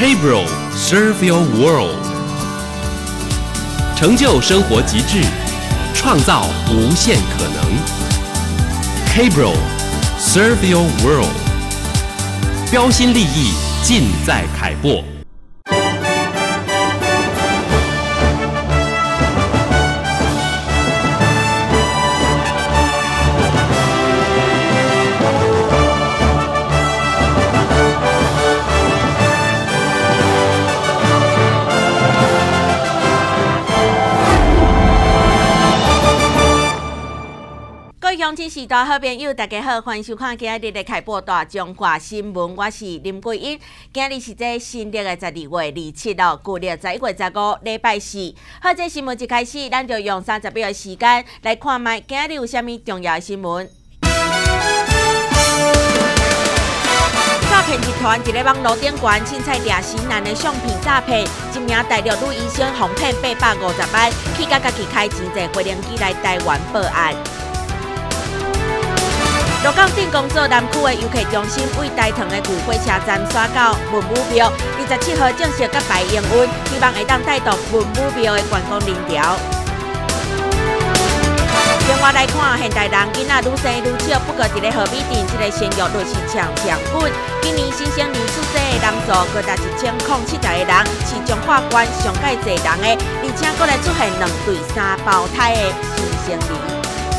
K-Bro Serve Your World， 成就生活极致，创造无限可能。K-Bro Serve Your World， 标新立异，尽在凯擘。 乡亲时代好朋友，大家好，欢迎收看今日的凯擘大中华新闻，我是林桂英。今日是这新历的12月27号，旧历11月15，礼拜四。好，这新闻一开始，咱就用30秒的时间来看卖今日有啥物重要的新闻。诈骗集团一个网络顶悬凊彩掠新男的相片诈骗，一名大陆女医生哄骗850万，去甲家己开钱坐飞行机来台湾报案。鹿港镇公所南区的游客中心为大塘的旧火车站刷到文武庙，27号正式甲排营运，希望会当带动文武庙的观光人潮。另外来看，现代人囡仔愈生愈少，不过一个河米镇，这个生育率是强滚。今年新生儿出生的人数高达1070个人，是中华县上界侪人的，而且阁来出现2对3胞胎的新生儿。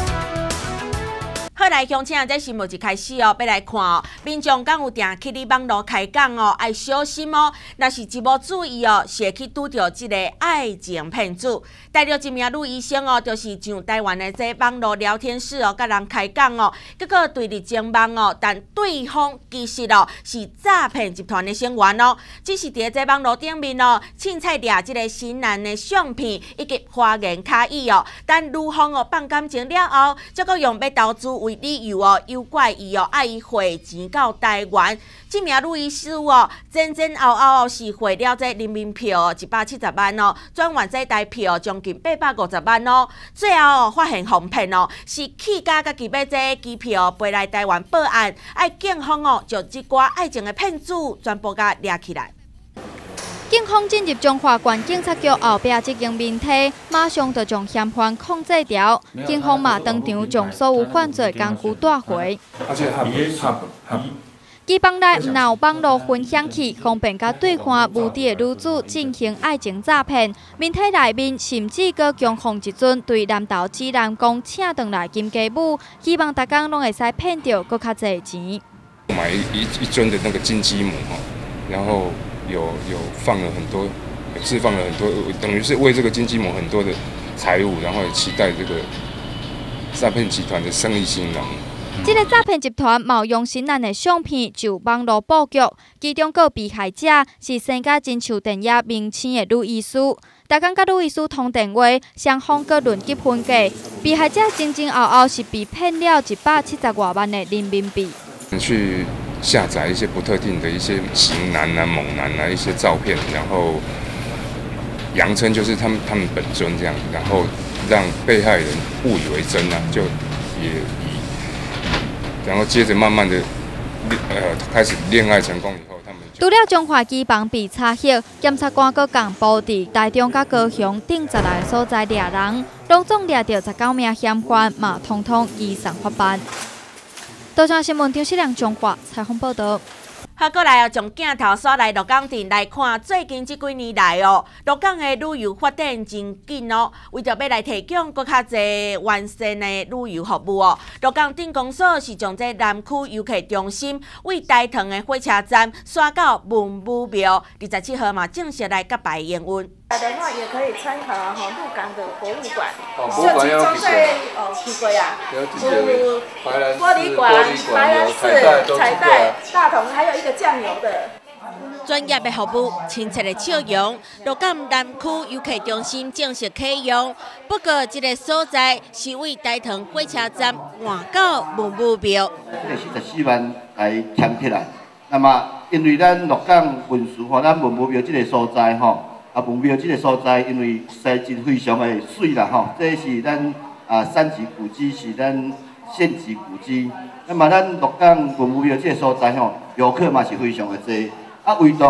好来，乡亲啊，这新闻一开始哦，要来看哦，民众敢有定去你网络开讲哦，要小心哦。若是一无注意哦，是会去拄到这个爱情骗子。大陆一名女医生哦，就是上台湾的这网络聊天室哦，甲人开讲哦，结果对入前网哦，但对方其实哦是诈骗集团的成员哦，只是伫这网络顶面哦，凊彩掠这个新男的相片以及花言巧语哦，但女方哦放感情了后，结果用要投资为理由哦，诱拐伊哦，爱伊汇钱到台湾。这名女医师哦，前后后是汇了这人民票哦170万哦，转换这台票将近850万哦。最后哦，发现哄骗哦，是去家己买这机票飞来台湾报案，爱警方哦，就这寡爱情的骗子全部甲抓起来。 警方进入中华县警察局后壁这间面体，马上就将嫌犯控制掉。警方嘛当场将所有犯罪工具带回。机房内唔有网络分享器，方便甲对方目的的女子进行爱情诈骗。面体内面甚至阁强放一尊对南投指南宫请回来金鸡母，希望大家拢会使骗到阁较侪钱。 买一尊的那个金鸡母哈，然后有放了很多，释放了很多，等于是为这个金鸡母很多的财物，然后也期待这个诈骗集团的生意兴隆。 这个诈骗集团冒用新男的相片就网络布局，其中个被害者是生甲真像电影明星的女医师。大家甲女医师通电话，双方阁论及分价，被害者前后是被骗了170多万的人民币。 去下载一些不特定的一些型男啊、猛男啊一些照片，然后扬称就是他们本尊这样，然后让被害人误以为真啊，就然后接着慢慢的开始恋爱成功以后，他们除了中华机房被查获，检察官阁共布伫台中甲高雄等10来个所在掠人，拢总掠到19名嫌犯，嘛统统移送法办。道上新闻张世良中华采访报道。 好，过来哦，从镜头刷来鹿港镇来看，最近这几年来哦，鹿港的旅游发展真紧哦。为着要来提供更较侪完善的旅游服务哦，鹿港镇公所是将这南区游客中心为大塘的火车站刷到文武庙，27号嘛正式来甲排营运。 的话也可以参考鹿港的博物馆， 就集中在去过啊，有玻璃馆、白兰氏、彩带、大同，还有一个酱油的。 专业的服务，亲切的笑容，鹿港南区游客中心正式启用。不过，这个所在是为大塘火车站换到文武庙。 这个44万来签起来，那么因为咱鹿港文殊咱文武庙这个所在文武庙这个所在，因为实真非常的水啦这是咱3级古迹，是咱县级古迹。那么咱鹿港文武庙这个所在游客嘛是非常的多。唯独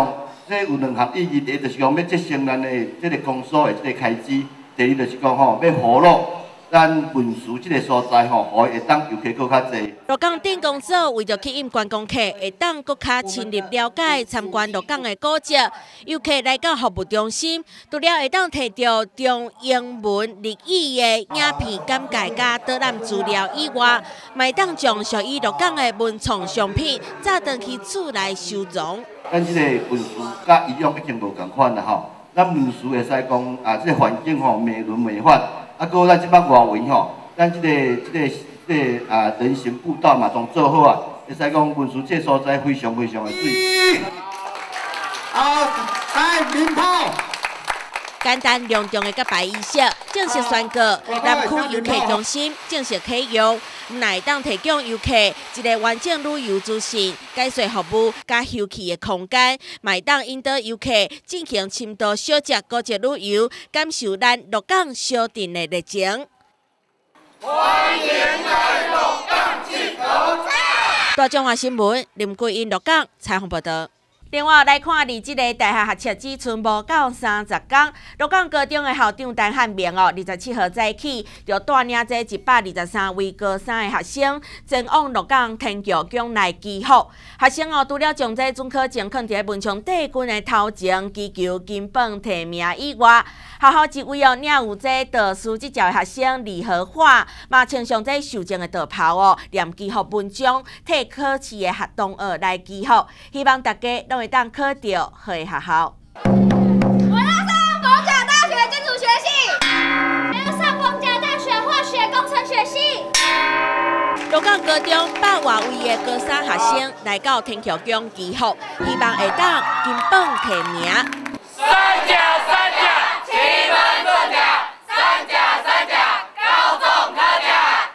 这有2项意义，第一就是讲要节省咱的这个公所的这个开支，第二就是讲吼要活络咱文殊这个所在吼，互会当游客更较侪。 鹿港镇公所为着吸引观光客，会当更加深入了解参观鹿港的古迹。游客来到服务中心，除了会当摕到中英文、日语的影片简介加导览资料以外，嘛会当将属于鹿港的文创商品载回去厝内收藏。 咱这个文殊甲以往已经无共款啦吼，咱文殊会使讲啊，这个环境吼美轮美奂。啊，搁咱即摆外围吼，咱这个人行步道嘛，拢做好啊，会使讲文殊这所在非常非常的水。 好，来鸣炮。 简单隆重的甲白仪式正式宣告，南区游客中心正式启用，乃当提供游客一个完整旅游资讯、解说服务、加休憩的空间，乃当引导游客进行深度小只古迹旅游，感受咱鹿港小镇的热情。 欢迎来鹿港佚佗彩。 大中华新闻林桂英鹿港采访报道。另外来看，离这个大学学测只剩无到30天，鹿港高中的校长陈汉明27号早起就带领这123位高三的学生前往鹿港天桥宫内集合。学生除了将这准考证放伫文昌帝君的头前祈求金榜题名以外，学校一位领有这导师执照的学生李和华，嘛穿上这受证的道袍念集合文章，替考试的同学来集合，希望大家拢会当考到好的学校。 我要上逢甲大学建筑学系，我要上逢甲大学化学工程学系。 鹿港高中100多位的高三学生来到天桥宫集合，希望会当金榜题名。 3甲3甲，奇门遁甲，3甲3甲，高中科甲。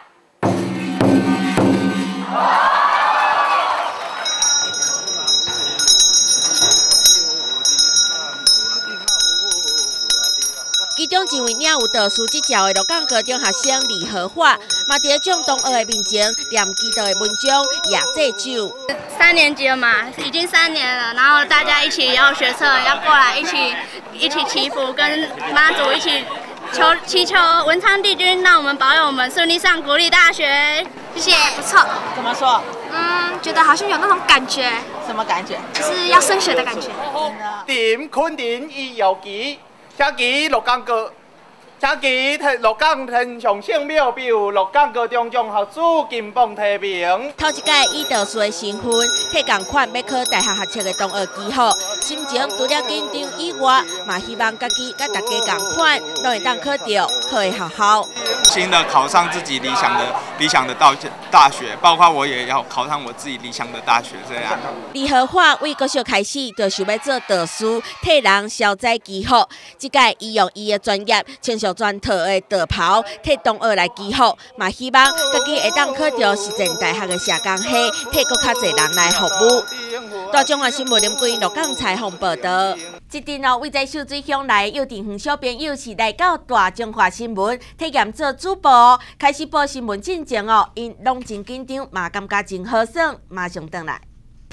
其中一位领有导师执照的鹿港高中学生李和华，嘛伫将同学的面前念记到的文章也这首。 3年级了嘛，已经3年了，然后大家一起要学测，要过来一起祈福，跟妈祖一起祈求文昌帝君让我们保佑我们顺利上国立大学。谢谢，不错。 怎么说？ 觉得好像有那种感觉。 什么感觉？ 就是要升学的感觉。 点昆林伊有旗。请期鹿港高，请期鹿港天上圣庙比有鹿港高中中学主金榜题名。 头一届以导师的身份，替同款要考大学学测的同学集合，心情除了紧张以外，嘛希望家己甲大家同款，拢会当考到好的学校。 新的考上自己理想的大学，包括我也要考上我自己理想的大学这样。 李和华为国小开始就想要做导师，替人消灾祈福。这届伊用伊的专业，穿上全套的道袍，替同学来祈福，嘛希望家己会当考到实践大学的社工系，替更较侪人来服务。大中华新闻林桂英鹿港采访报道。一阵为在秀水乡内幼稚园小朋友是来到大中华新闻体验做主播开始报新闻进前因拢真紧张，嘛感觉真好耍，马上回来。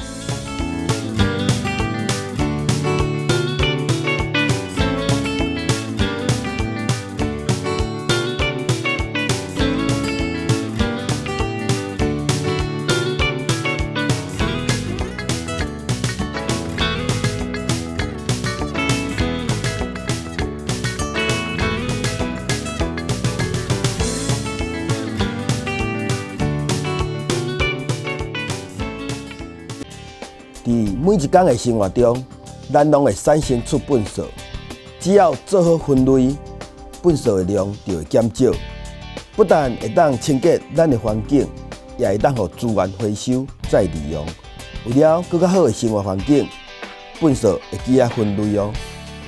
伫每一天的生活中，咱拢会产生出粪扫。只要做好分类，粪扫的量就会减少。不但会当清洁咱的环境，也会当互资源回收再利用。为了更较好的生活环境，粪扫会记啊分类哦。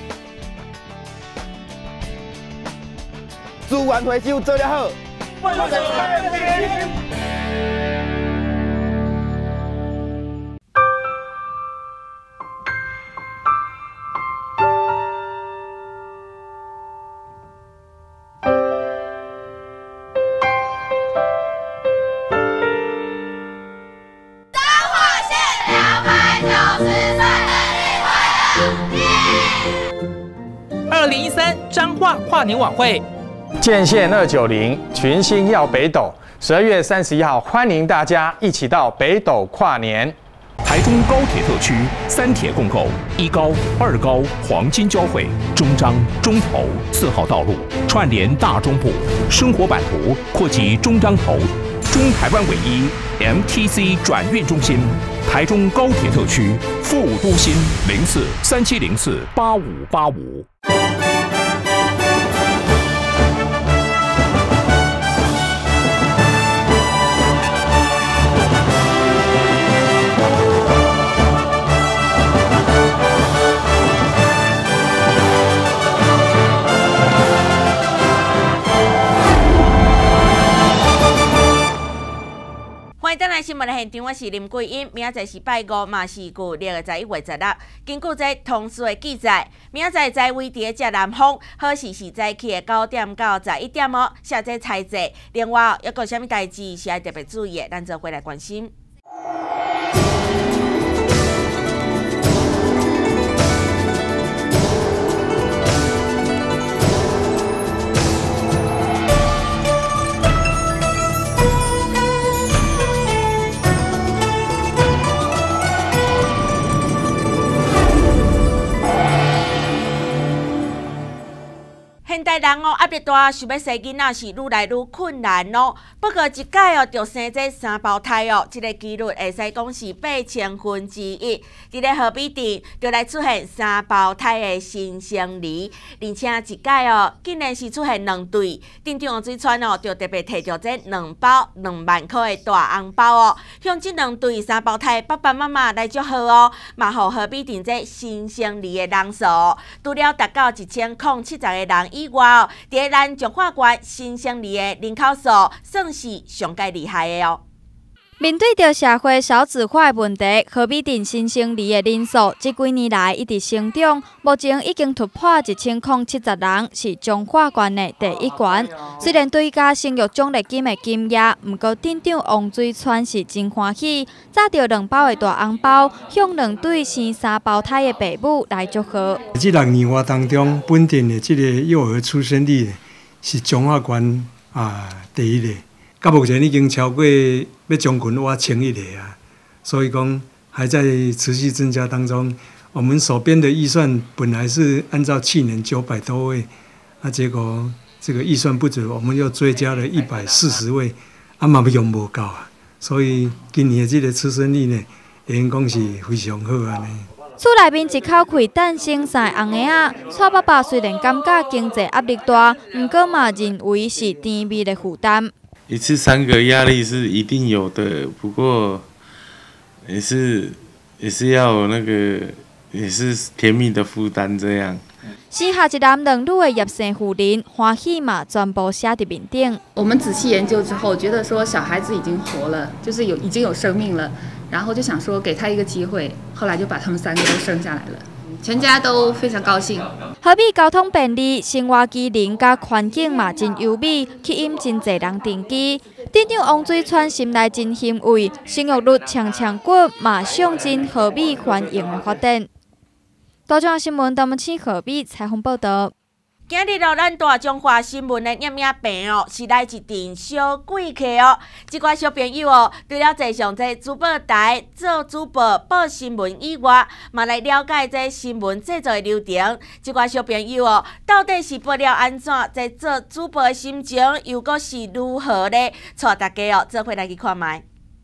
资源回收做得好，粪扫变 2013彰化跨年晚会， 建县290群星耀北斗，12月31号，欢迎大家一起到北斗跨年。 台中高铁特区3铁共构，1高、2高黄金交汇，中彰、中投4号道路串联大中部，生活版图扩及中彰投，中台湾唯一 MTC 转运中心。台中高铁特区副都心0437048585。 欢迎登来新闻的现场，我是林桂英。明仔载是拜五，嘛是旧历的11月16。根据这同时的记载，明仔载在位伫遮南方，好时是早起的9点到11点哦，下这采集。另外，还有啥物代志是要特别注意的，咱就回来关心。现代人压力大，想要生囡仔是愈来愈困难哦。不过一届就生这3胞胎哦，这个几率会使讲是1/8000。伫咧河边镇就来出现3胞胎的新生儿，而且一届竟然是出现2对。镇长王水川就特别摕着这2包2万块的大红包哦，向这2对3胞胎爸爸妈妈来祝贺哦，嘛互河边镇这新生儿的人数除了达到1070个人以外伫咱彰化县新生儿的人口数算是上界厉害的哦。 面对着社会少子化的问题，河边镇新生儿的人数这几年来一直成长，目前已经突破1070人，是彰化县的第1县。虽然追加生育奖励金的金额，不过镇长王水川是真欢喜，揸到2包的大红包，向2对生3胞胎的父母来祝贺。 这6年话当中，本镇的这个幼儿出生率是彰化县第1个。到目前已经超过要将近1000个啊，所以讲还在持续增加当中。我们手边的预算本来是按照去年900多位，结果这个预算不足，我们又追加了140位，嘛用无够啊，所以今年的这个出生率呢，会用讲是非常好安尼。 厝内面一口气诞生3红个仔，蔡爸爸虽然感觉经济压力大，不过嘛认为是甜蜜的负担。 一次3个压力是一定有的，不过也是要那个也是甜蜜的负担这样。 生下一男2女的叶姓妇人欢喜嘛，全部写在面顶。 我们仔细研究之后，觉得说小孩子已经活了，就是已经有生命了，然后就想说给他一个机会，后来就把他们3个都生下来了。全家都非常高兴。 河边交通便利，生活机能甲环境嘛真优美，吸引真侪人登记。镇长王水川心内真欣慰，生育率强滚嘛象征河边繁荣的发展。大中华新闻陈文清河边采访报道。 今日咱大中华新闻的念病是来一阵小贵客哦。这寡小朋友除了坐上这主播台做主播报新闻以外，嘛来了解这新闻制作的流程。这寡小朋友到底是报了安怎？在做主播的心情又阁是如何呢？带大家做伙来去看卖。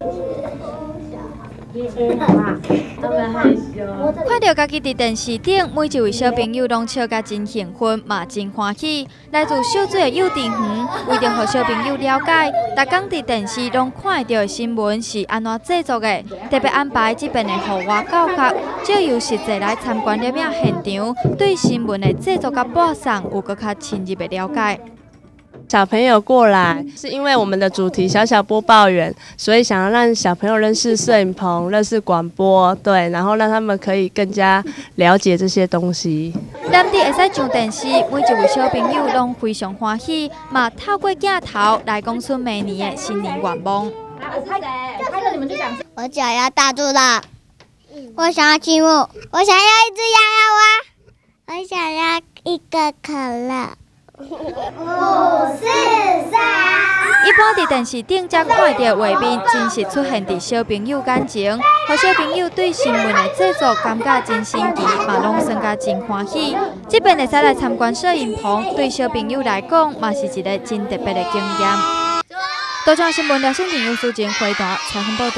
看到家己伫电视顶，每一位小朋友拢笑甲真兴奋，嘛真欢喜。来自小水的幼稚园，为着让小朋友了解，逐工伫电视拢看到的新闻是安怎制作的，特别安排这边的户外教学，借由实际来参观现场，对新闻的制作甲播送有更较深入的了解。 小朋友过来是因为我们的主题小小播报员，所以想要让小朋友认识摄影棚、认识广播，对，然后让他们可以更加了解这些东西。 难得会使上电视，每一位小朋友拢非常欢喜，嘛透过镜头来讲出明年的新年愿望。 我脚要大住了。 我想要积木，我想要一只洋娃娃，我想要一个可乐。5、4、3。 一般伫电视顶才看到画面，真实出现伫小朋友眼前，互小朋友对新闻的制作感觉真新奇，嘛拢算甲真欢喜。这边会使来参观摄影棚，对小朋友来讲，嘛是一个真特别的经验。多张新闻廖新婷、尤淑珍回答采访报道。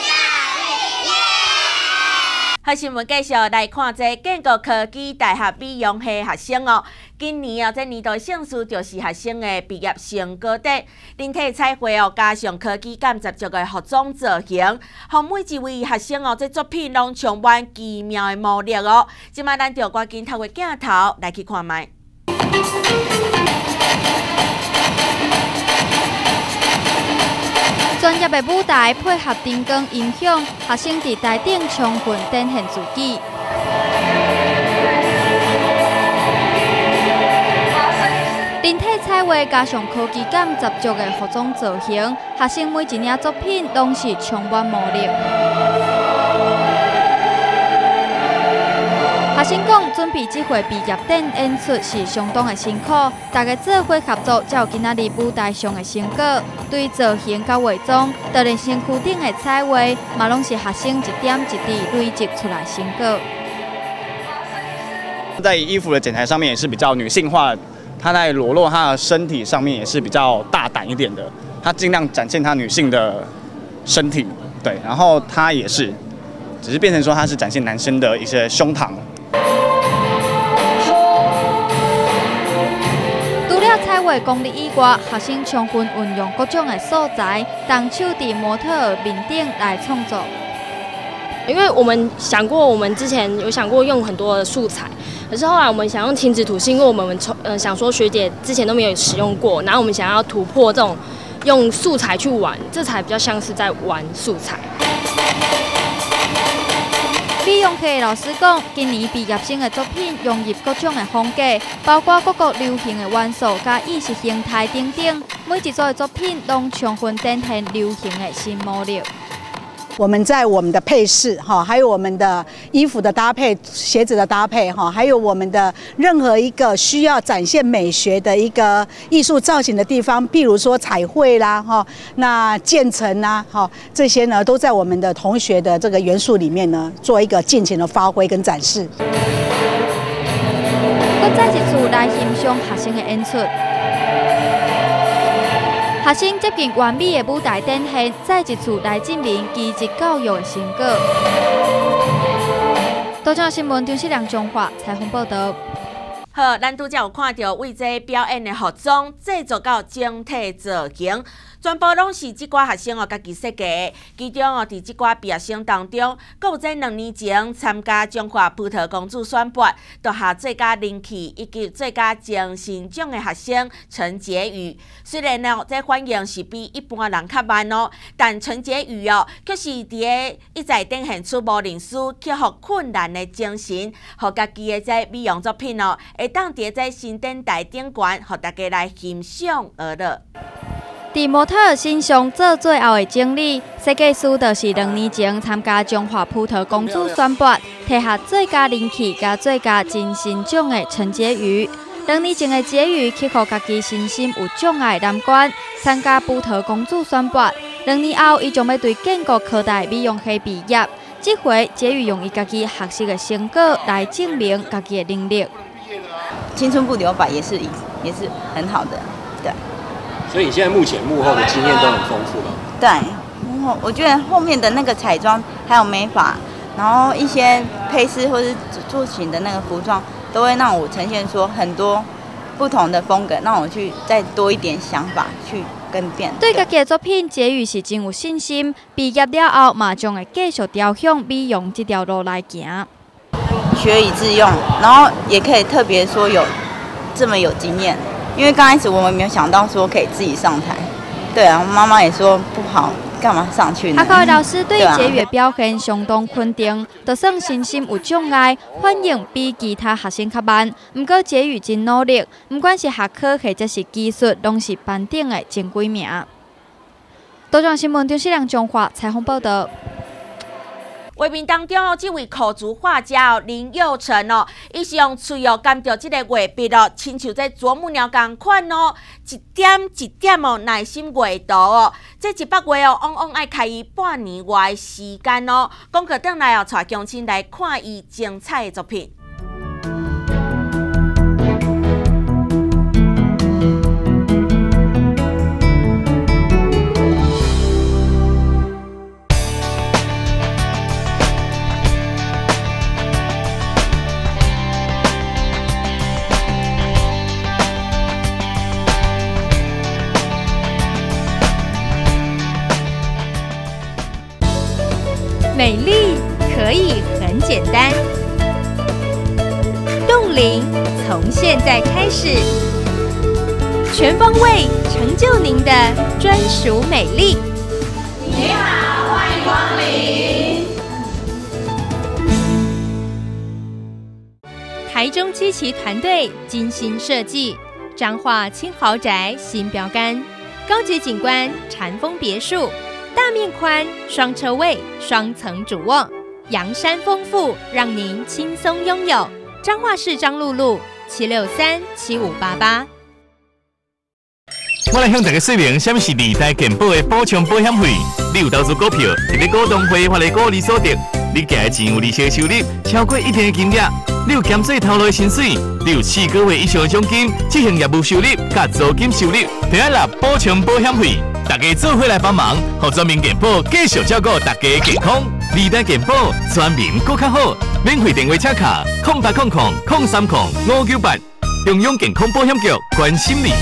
好，新闻继续来看这建国科技大学美容系学生哦。今年这年度的盛事就是学生的毕业成果展，人体彩绘哦，加上科技感十足的服装造型，和每一位学生哦，这作品拢充满奇妙的魔力哦。即摆咱就赶紧透过镜头来去看卖。专业的舞台配合灯光音响，学生伫台顶充分展现自己。人体彩绘加上科技感十足的服装造型，学生每一领作品拢是充满魔力。学生讲，准备这回毕业展演出是相当的辛苦，大家做伙合作才有今仔日舞台上的成果。对于造型甲化妆，就连身躯顶的彩绘，嘛拢是学生一点一滴累积出来成果。 在衣服的剪裁上面也是比较女性化，她在裸露她的身体上面也是比较大胆一点的，她尽量展现她女性的身体，对，然后她也是，只是变成说她是展现男生的一些胸膛。除了彩绘功力以外，学生充分运用各种的素材，动手伫模特儿面顶来创作。 因为我们想过，我们之前有想过用很多的素材，可是后来我们想用停止图，是因为我们想说学姐之前都没有使用过，然后我们想要突破这种用素材去玩，这才比较像是在玩素材。美容系的老师讲，今年毕业生的作品融入各种的风格，包括各国流行的元素加意识形态等等，每一组的作品拢充分展现流行的新魔力。 我们在我们的配饰哈，还有我们的衣服的搭配、鞋子的搭配哈，还有我们的任何一个需要展现美学的一个艺术造型的地方，譬如说彩绘啦哈，那渐层啦哈，这些呢都在我们的同学的这个元素里面呢，做一个尽情的发挥跟展示。 我再一次来欣赏学生的演出。学生接近完美的舞台展现，再一次来证明基职教育的成果。多张新闻，张世良中华采访报道。好，咱拄则有看到为这表演的服装制作到整体造型，全部拢是即寡学生哦家己设计的。其中哦，伫即寡毕业生当中，阁有在2年前参加中华葡萄公主选拔，夺下最佳人气以及最佳精神奖的学生陈洁宇。虽然哦，这反应是比一般人较慢哦，但陈洁宇哦，却是伫个一再展现出无认输、克服困难的精神，互家己的这美容作品哦，会当伫在新展台顶悬，互大家来欣赏而乐。伫模特儿身上做最后的整理，设计师就是2年前参加中华葡萄公主选拔，摕下最佳人气加最佳精神奖的陈洁宇。2年前的洁宇克服家己身心有障碍难关，参加葡萄公主选拔。2年后，伊将要对建国科大美容系毕业。这回洁宇用伊家己学习的成果来证明家己的能力。 青春不留白也是很好的，对。 所以你现在目前幕后的经验都很丰富了。 对，我觉得后面的那个彩妆还有美发，然后一些配饰或是做型的那个服装，都会让我呈现出很多不同的风格，让我去再多一点想法去更变。对家己的作品，洁宇是真有信心。毕业了后，嘛将会继续朝向美容这条路来行。学以致用，然后也可以特别说有这么有经验。因为刚开始我们没有想到说可以自己上台，对啊，妈妈也说不好，干嘛上去呢？学校的老师对洁宇的表现相当肯定，就算身心有障碍，反应比其他学生较慢。不过洁宇真努力，不管是学科或者是技术，拢是班顶的前几名。多张新闻张世良中华采访报道。 画面当中哦，这位口足画家林佑成哦，伊是用嘴含着这个画笔哦，亲像这啄木鸟同款哦，一点一点哦，耐心画图哦。这一百画哦，往往爱开伊半年外的时间哦。讲过转来哦，带乡亲来看伊精彩的作品。 美丽可以很简单，冻龄从现在开始，全方位成就您的专属美丽。 你好，欢迎光临。 台中基奇团队精心设计，彰化轻豪宅新标杆，高级景观禅风别墅。大面宽，双车位，双层主卧，阳山丰富，让您轻松拥有。彰化市彰鹿路7637588。 我来向大家说明，什么是二代健保的补充保险费。你有投资股票，特别股东会发的股利所得，你寄的钱有利息收入超过一定的金额，你有减税头路的薪水，你有4个月以上的奖金，执行业务收入甲租金收入，就要纳补充保险费。大家做伙来帮忙，让全民健保继续照顾大家的健康。二代健保，全民更较好。免费电话请卡0800030598，中央健康保险局关心你。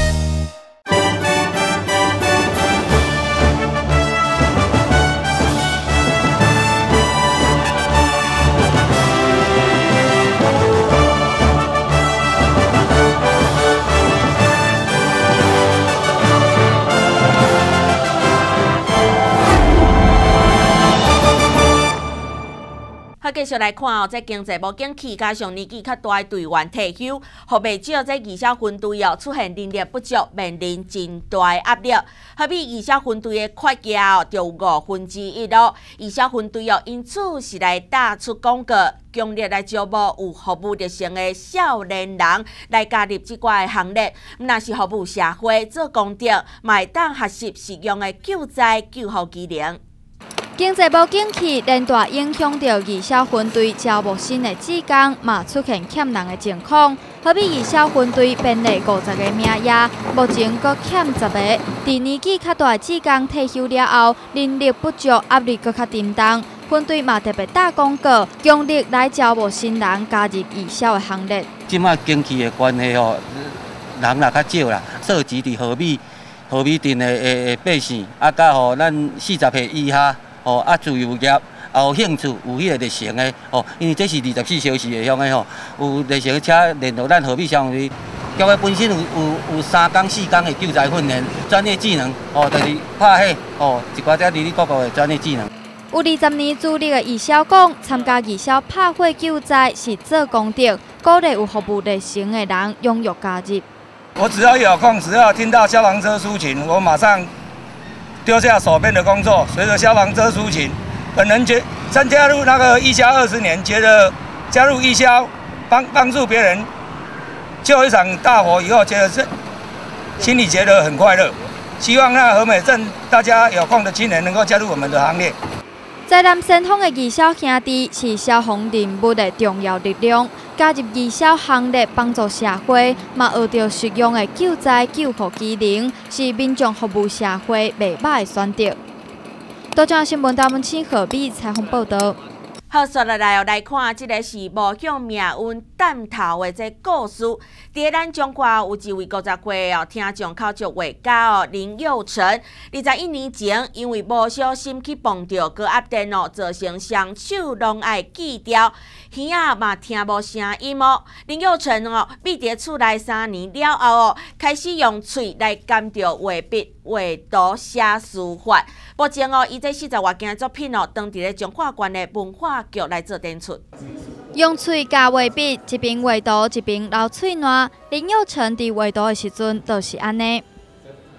继续来看哦，在经济无景气，加上年纪较大的队员退休，互袂少在二小分队哦出现人力不足，面临真大的压力。好比二小分队的缺价哦，就有1/5哦。二小分队哦，因此是来打出广告，强烈来招募有服务热诚的少年人来加入这块的行列。若是服务社会做公益，嘛会当学习实用的救灾救护技能。 经济无景气，连带影响到二小分队招募新的职工，嘛出现欠人的情况。好比二小分队编列50个名额，目前阁欠10个。伫年纪较大的职工退休了后，人力不足，压力阁较沉重。分队嘛特别打广告，强力来招募新人加入二小的行列。 即马经济的关系哦，人也较少啦，涉及伫河米镇的百姓，啊，甲吼咱40岁以下。哦，啊，自由业，有兴趣，有迄个热诚的，哦，因为这是24小时的向的吼，有热诚且联络咱河米消防队，交的本身有3工4工的救灾训练，专业技能，哦，就是拍火，哦，一寡只哩哩个的专业技能。 有20年资历的二小讲，参加二小拍火救灾是做公益，鼓励有服务热诚的人踊跃加入。 我只要有空，只要听到消防车抒情，我马上丢下手边的工作，随着消防车抒情，本人加入那个义消20年，觉得加入义消帮助别人救一场大火以后，觉得心里觉得很快乐。希望那和美镇大家有空的青年能够加入我们的行列。 在南先锋的二小兄弟是消防任务的重要力量，加入二小行列帮助社会，嘛学到实用的救灾救护技能，是民众服务社会袂歹的选择。多张新闻台湾请何必采访报道。 好，接落来来看，这个是无向命运淡头的这故事。伫咱中华有一位50岁哦，听众口足画家哦，林佑成，21年前因为无小心去碰到高压电哦，造成双手拢爱锯掉，耳仔嘛听无声音哦。林佑成哦，闭伫厝内3年了后哦，开始用喙来甘着画笔、画图、写书法。目前哦，伊这40外件作品哦，当伫咧中华县的文化局来做展出。 用喙加画笔，一边画图一边流喙烂。林佑成伫画图的时阵，就是安尼。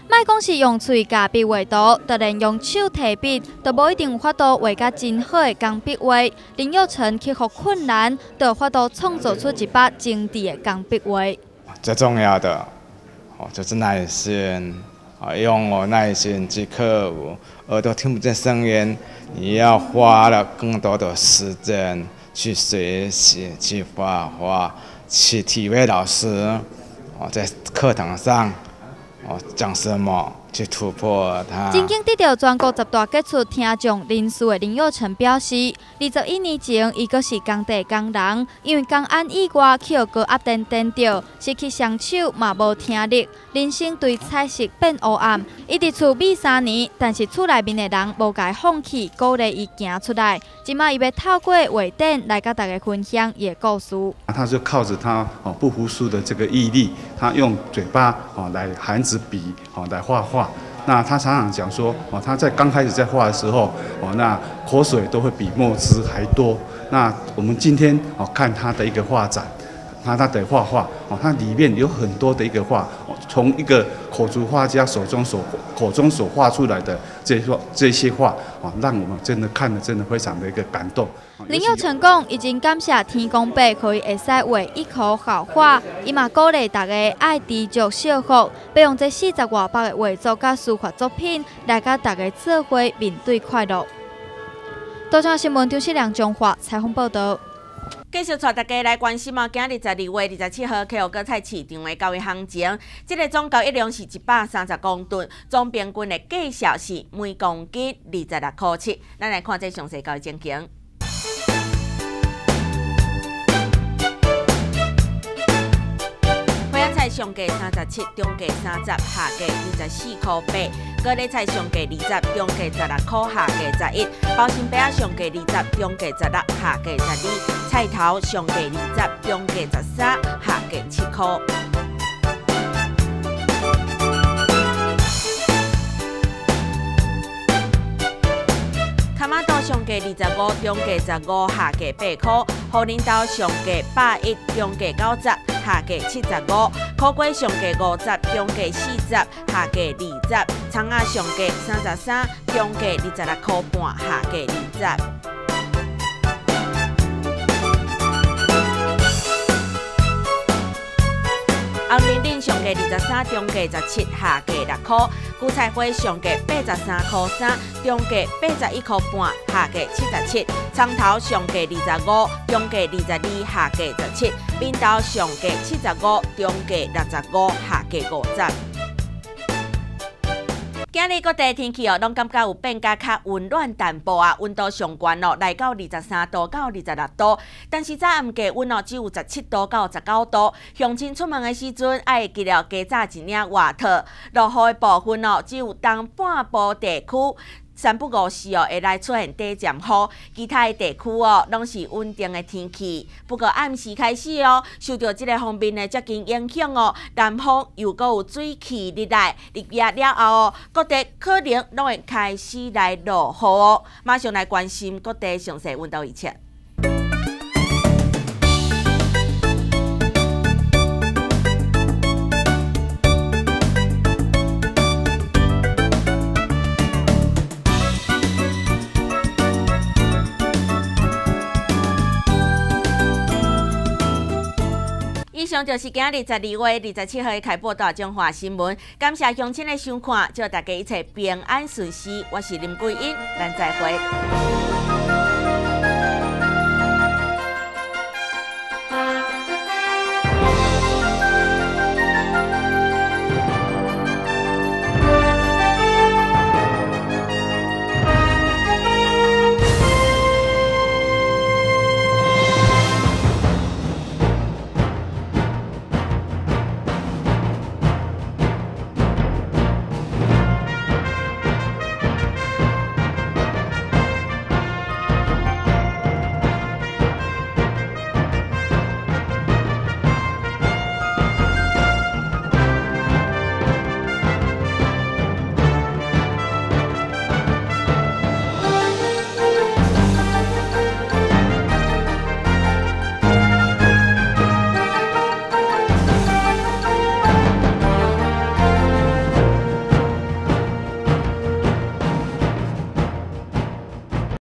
莫讲是用嘴甲笔画图，就连用手提笔，都无一定有法度画甲真好的工笔画。林佑成克服困难，就有法度创造出一把精致的工笔画。 最重要的，就是耐心。用我耐心去克服耳朵听不见声音，你要花了更多的时间去学习、去画画、去体会老师在课堂上讲什么，去突破它。 曾经得到全国10大杰出听众人数的林佑成表示，21年前，伊阁是工地工人，因为工安以外去互高压电电到，失去双手嘛无听力，人生对彩色变黑暗。伊伫厝美3年，但是厝内面的人无甲伊放弃，鼓励伊行出来。即马伊要透过画展来甲大家分享伊的故事。 他就靠着他不服输的这个毅力，他用嘴巴来含着笔来画画。那他常常讲说，他在刚开始在画的时候，那口水都会比墨汁还多。那我们今天看他的一个画展，他的画画，它里面有很多的一个画，从一个口足画家口中所画出来的这些画，让我们真的看了真的非常的一个感动。 林佑成讲，已经感谢天公伯，可以会使画一口好画。伊嘛鼓励大家爱知足惜福，要用这40外百的画作甲书法作品来甲大家做伙面对快乐。多张新闻中心梁中华采访报道。 继续带大家来关心今日12月27号客户果菜市场的交易行情。这个总交易量是130公吨，总平均的价销是每公斤26块7。咱来看这详细交易情形。花椰菜上价37，中价30，下价24块8。高丽菜上价20，中价16块，下价11。包心饼上价20，中价16，下价12。菜头上价20，中价13，下价7块。卡马豆上价25，中价15，下价8块。茯苓豆上价110，中价90，下价75。苦瓜上价50，中价40，下价20。葱仔上价33，中价26块半，下价20。红玲玲上价23，中价17，下价6块。韭菜花上价83块3，中价81块半，下价77。葱头上价25，中价22，下价17。面豆上价75，中价65，下价50。今日各地天气拢感觉有变较温暖淡薄啊，温度上悬来到23度到26度，但是早暗低温只有17度到19度。乡亲出门的时阵，爱记了加早一领外套。落雨的部分只有东半部地区。3不5时会来出现短暂雨，其他的地区拢是稳定的天气。不过暗时开始受到这个方面的接近影响南方又搁有水汽入来，入夜了后各地可能拢会开始来落雨马上来关心各地详细温度预测。以上就是今日12月27号的开播大中华新闻，感谢乡亲的收看，祝大家一切平安顺遂。我是林桂英，咱再会。